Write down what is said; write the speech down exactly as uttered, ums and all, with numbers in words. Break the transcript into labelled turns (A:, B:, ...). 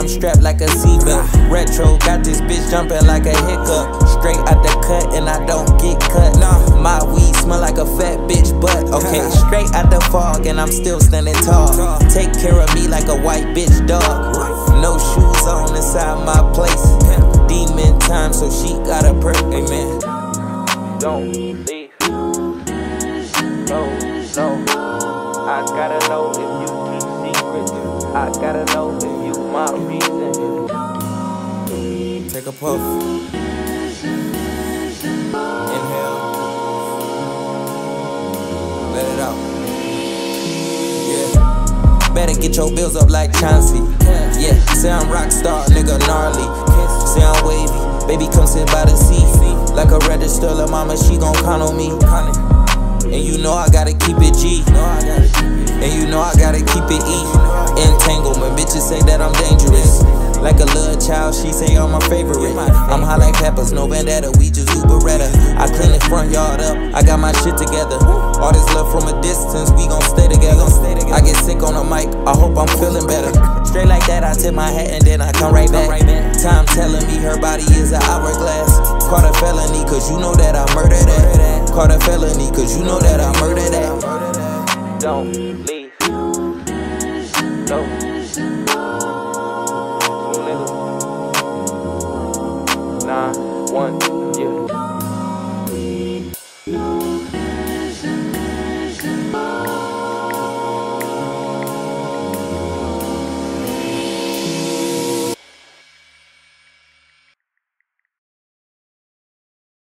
A: strapped like a seatbelt. Retro, got this bitch jumping like a hiccup. Straight out the cut and I don't get cut. Nah, my weed smell like a fat bitch butt. Okay, straight out the fog and I'm still standing tall. Take care of me like a white bitch dog. No shoes on inside my place. Demon time, so she got a perk. Amen. Don't leave. No, no. I gotta know if you keep secrets. I gotta know if you my reason. Take a puff. Inhale. Let it out. Yeah. Better get your bills up like Chauncey. Yeah. Say I'm rock star, nigga gnarly. Say I'm wavy. Baby, come sit by the sea. Like a register, la mama, she gon' count on me. And you know I gotta keep it G. And you know I gotta keep it E. Entanglement, bitches say that I'm dangerous. Like a little child, she say I'm my favorite. I'm high like peppers, no vendetta, we just do Beretta. I clean the front yard up, I got my shit together. All this love from a distance, we gon' stay together. I get sick on the mic, I hope I'm feeling better. Straight like that, I tip my hat and then I come right back. Time telling me her body is an hourglass. Caught a felony, cause you know that I murdered that. Caught a felony, cause you know that I murdered that. Don't leave. No.